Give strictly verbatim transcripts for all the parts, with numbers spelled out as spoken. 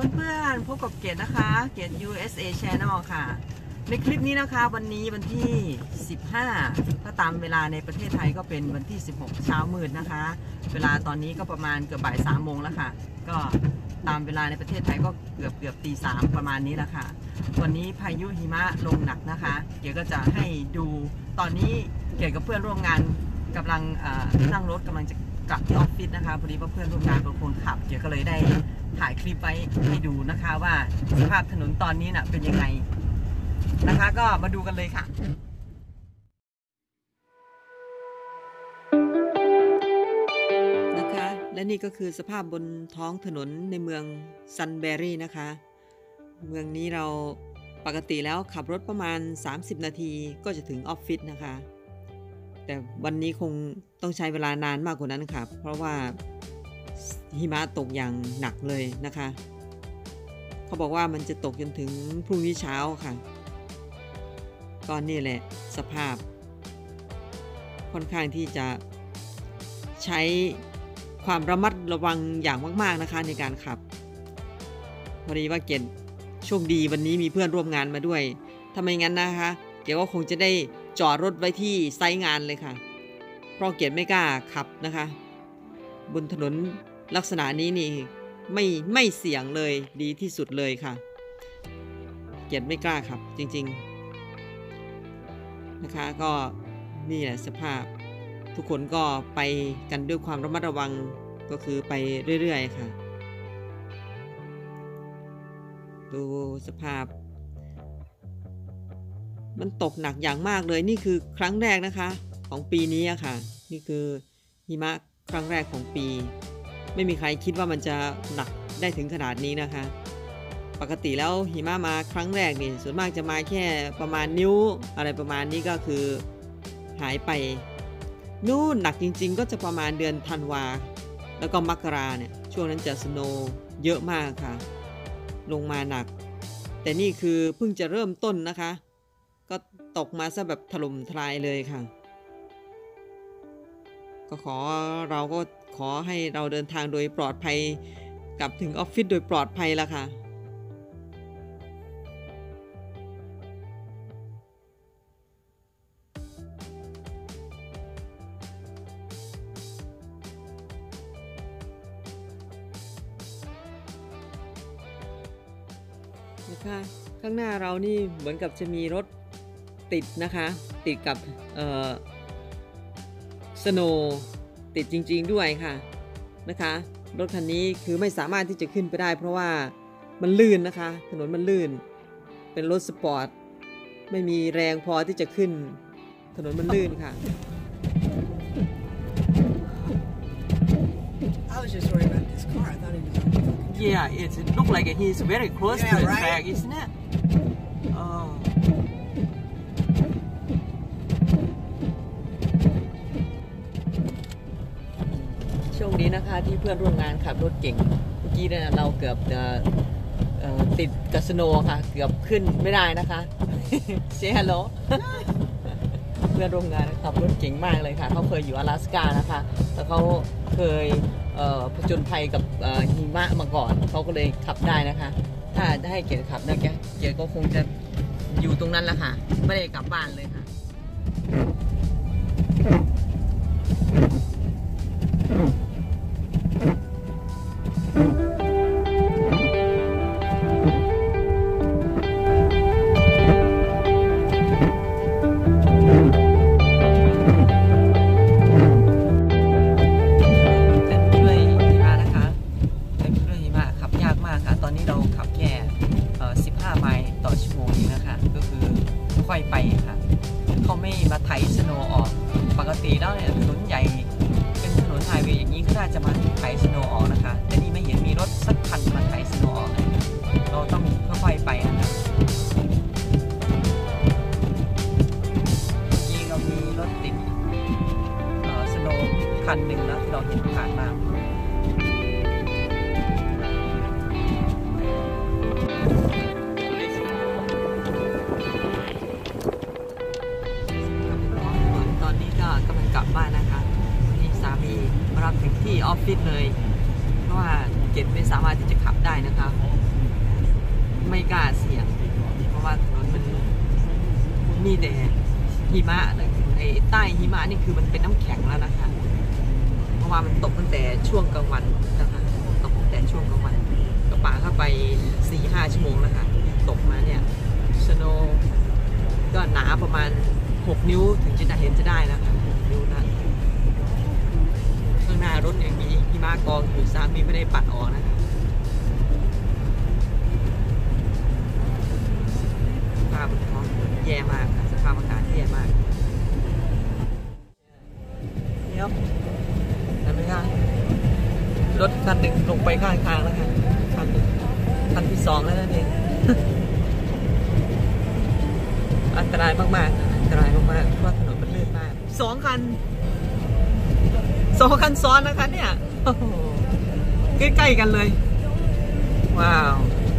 เพื่อนๆพบกับเกดนะคะเกด ยู เอส เอ Channel ค่ะในคลิปนี้นะคะวันนี้วันที่สิบห้าถ้าตามเวลาในประเทศไทยก็เป็นวันที่สิบหกเช้ามืดนะคะเวลาตอนนี้ก็ประมาณเกือบบ่ายสามโมงแล้วค่ะก็ตามเวลาในประเทศไทยก็เกือบเกือบตีสามประมาณนี้แล้วค่ะวันนี้พายุหิมะลงหนักนะคะเกดก็จะให้ดูตอนนี้เกดกับเพื่อนร่วมงานกำลังนั่งรถกำลังจะกลับที่ออฟฟิศนะคะพอดีว่าเพื่อนร่วมงานเป็นคนขับเกดก็เลยได้ถ่ายคลิปไว้ให้ดูนะคะว่าสภาพถนนตอนนี้น่ะเป็นยังไงนะคะก็มาดูกันเลยค่ะนะคะและนี่ก็คือสภาพบนท้องถนนในเมืองซันแบรี่นะคะเมืองนี้เราปกติแล้วขับรถประมาณสามสิบนาทีก็จะถึงออฟฟิศนะคะแต่วันนี้คงต้องใช้เวลานานมากกว่านั้นค่ะเพราะว่าหิมะตกอย่างหนักเลยนะคะเขาบอกว่ามันจะตกจนถึงพรุ่งนี้เช้าค่ะก็นี่แหละสภาพค่อนข้างที่จะใช้ความระมัดระวังอย่างมากๆนะคะในการขับพอดีว่าเกดโชคดีวันนี้มีเพื่อนร่วมงานมาด้วยถ้าไม่งั้นนะคะเกดก็คงจะได้จอดรถไว้ที่ไซต์งานเลยค่ะเพราะเกดไม่กล้าขับนะคะบนถนนลักษณะนี้นี่ไม่ไม่เสี่ยงเลยดีที่สุดเลยค่ะเกดไม่กล้าขับจริงๆนะคะก็นี่แหละสภาพทุกคนก็ไปกันด้วยความระมัดระวังก็คือไปเรื่อยๆค่ะดูสภาพมันตกหนักอย่างมากเลยนี่คือครั้งแรกนะคะของปีนี้อะค่ะนี่คือหิมะครั้งแรกของปีไม่มีใครคิดว่ามันจะหนักได้ถึงขนาดนี้นะคะปกติแล้วหิมะมาครั้งแรกนี่ส่วนมากจะมาแค่ประมาณนิ้วอะไรประมาณนี้ก็คือหายไปนู่นหนักจริงๆก็จะประมาณเดือนธันวาแล้วก็มกราเนี่ยช่วงนั้นจะสโนว์เยอะมากค่ะลงมาหนักแต่นี่คือเพิ่งจะเริ่มต้นนะคะก็ตกมาซะแบบถล่มทลายเลยค่ะก็ขอเราก็ขอให้เราเดินทางโดยปลอดภัยกลับถึงออฟฟิศโดยปลอดภัยละค่ะนะคะข้างหน้าเรานี่เหมือนกับจะมีรถติดนะคะติดกับเอ่อสโนว์ติดจริงๆด้วยค่ะนะคะรถคันนี้คือไม่สามารถที่จะขึ้นไปได้เพราะว่ามันลื่นนะคะถนนมันลื่นเป็นรถสปอร์ตไม่มีแรงพอที่จะขึ้นถนนมันลื่นค่ะ I was just worried about this car. I thought he was on the fucking Yeah, it looks like he's very close Yeah, to the right? track, isn't it? Oh. ช่วงนี้นะคะที่เพื่อนร่วมงานขับรถเก่งเมื่อกี้เนี่ยเราเกือบจะติดกับสโนว์ค่ะเกือบขึ้นไม่ได้นะคะ เซฮัลโหล เพื่อนร่วมงานขับรถเก่งมากเลยค่ะเขาเคยอยู่阿拉斯加นะคะแล้วเขาเคยผจญภัยกับหิมะมาก่อนเขาก็เลยขับได้นะคะถ้าให้เกียรติขับนะแกเกียรติก็คงจะอยู่ตรงนั้นแหละค่ะไม่ได้กลับบ้านเลยค่ะค่อยไปค่ะเขาไม่มาไถสโนว์ออกปกติแล้วเนี่ยถนนใหญ่เป็นถนนไฮเวย์อย่างนี้ก็น่าจะมาไถสโนว์ออกนะคะแต่นี่ไม่เห็นมีรถสักคันมาไถสโนว์ออกเราต้องค่อยๆไปนะคะนี่เรามีรถติดสโนว์คันหนึ่งนะที่เราเห็นผ่านมากำลังกลับบ้านนะคะนี่สามีมารับถึงที่ออฟฟิศเลยเพราะว่าเกดไม่สามารถที่จะขับได้นะคะไม่กล้าเสี่ยงเพราะว่าถนนมันมีแต่หิมะเลยไอ้ใต้หิมะนี่คือมันเป็นน้ำแข็งแล้วนะคะเพราะว่ามันตกตั้งแต่ช่วงกลางวันนะคะตกตั้งแต่ช่วงกลางวันกระป๋าเข้าไป สี่ห้า ชั่วโมงแล้วค่ะตกมาเนี่ยสโนว์ก็หนาประมาณหกนิ้วถึงจะเห็นจะได้นะคะนิ้วนะข้างหน้ารถยังมีหิมะกองอยู่สามีไม่ได้ปัดออกนะคะสภาพบนท้องแย่มากค่ะสภาพอากาศแย่มากเดี๋ยวเห็นไหมคะรถคันหนึ่งลงไปข้างทางแล้วค่ะคันหนึ่งคันที่สองแล้วนั่นเอง อันตรายมากๆอันตรายมากๆเพราะถนนมันลื่นมากสองคันสองคันซ้อนนะคะเนี่ยใกล้ๆกันเลยว้าว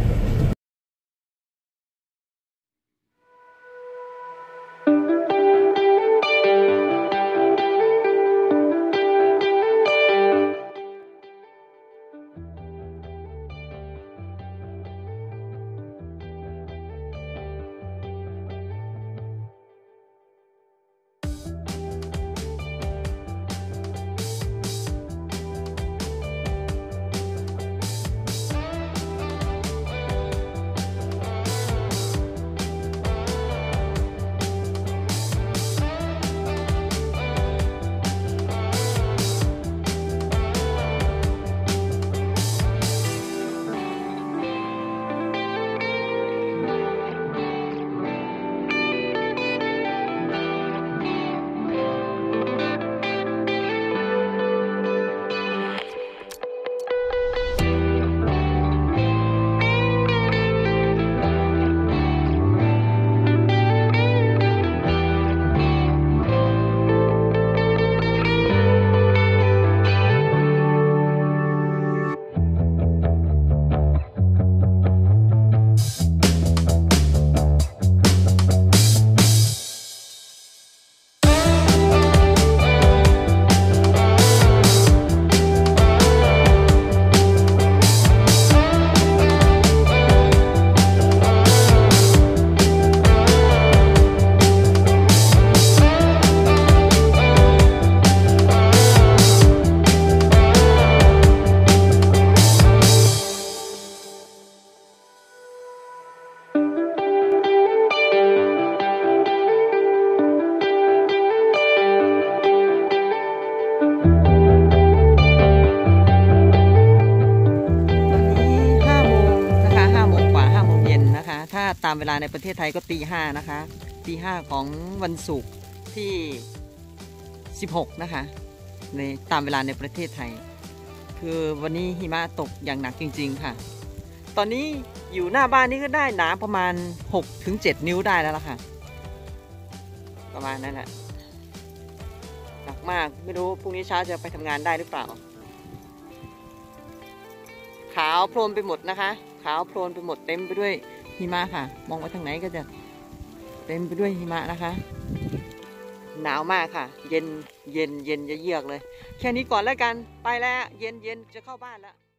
ตามเวลาในประเทศไทยก็ตีห้านะคะตีห้าของวันศุกร์ที่สิบหกนะคะในตามเวลาในประเทศไทยคือวันนี้หิมะตกอย่างหนักจริงๆค่ะตอนนี้อยู่หน้าบ้านนี่ก็ได้หนาประมาณ หกถึงเจ็ด นิ้วได้แล้วล่ะค่ะประมาณนั้นแหละหนักมากไม่รู้พรุ่งนี้เช้าจะไปทำงานได้หรือเปล่าขาวโพลนไปหมดนะคะขาวโพลนไปหมดเต็มไปด้วยหิมะค่ะมองไปทางไหนก็จะเต็มไปด้วยหิมะนะคะหนาวมากค่ะเย็นเย็นเย็นเยือกเลยแค่นี้ก่อนแล้วกันไปแล้วเย็นเย็นจะเข้าบ้านแล้ว